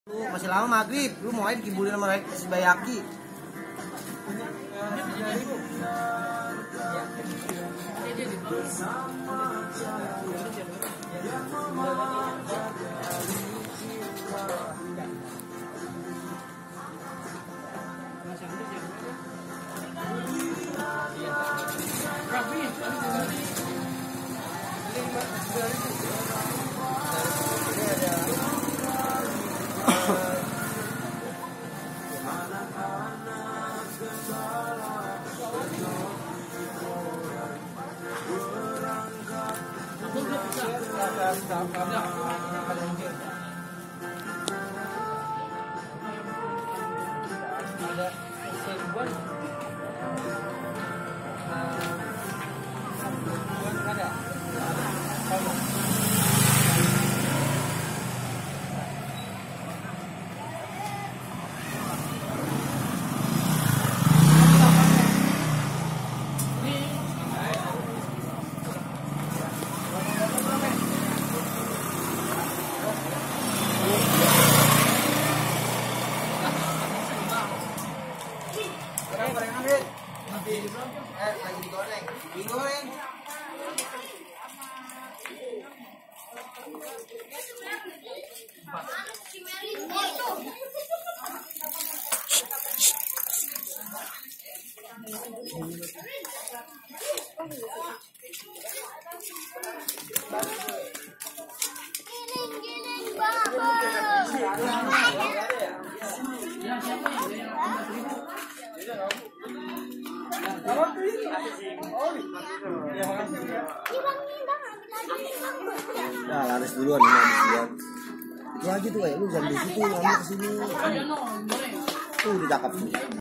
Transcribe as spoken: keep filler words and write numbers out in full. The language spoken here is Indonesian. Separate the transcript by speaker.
Speaker 1: Lu masih lama maghrib, lu mau aja dikibulin sama si Bayaki. Ada seribuan ada gorengan deh. Eh, lagi digoreng. Digoreng. Nah, laris duluan, laris duluan. Itu aja tuh kayak lu jangan di situ, ngambil ke sini. Tuh ditangkap tuh.